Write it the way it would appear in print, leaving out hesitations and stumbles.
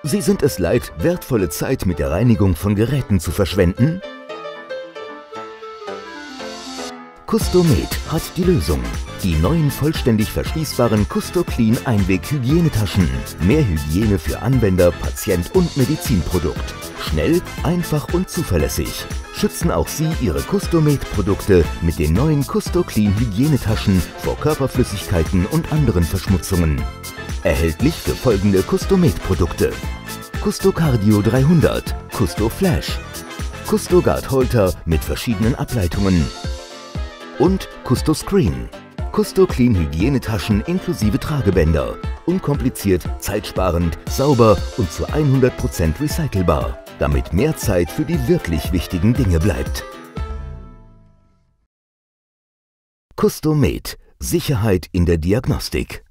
Sie sind es leid, wertvolle Zeit mit der Reinigung von Geräten zu verschwenden? Customed hat die Lösung. Die neuen vollständig verschließbaren CustoClean Einweg-Hygienetaschen. Mehr Hygiene für Anwender, Patient und Medizinprodukt. Schnell, einfach und zuverlässig. Schützen auch Sie Ihre Customed-Produkte mit den neuen CustoClean Hygienetaschen vor Körperflüssigkeiten und anderen Verschmutzungen. Erhältlich für folgende Customed-Produkte: CustoCardio 300, CustoFlash, CustoGuard Holter mit verschiedenen Ableitungen und CustoScreen. CustoClean Hygienetaschen inklusive Tragebänder. Unkompliziert, zeitsparend, sauber und zu 100% recycelbar, damit mehr Zeit für die wirklich wichtigen Dinge bleibt. Customed. Sicherheit in der Diagnostik.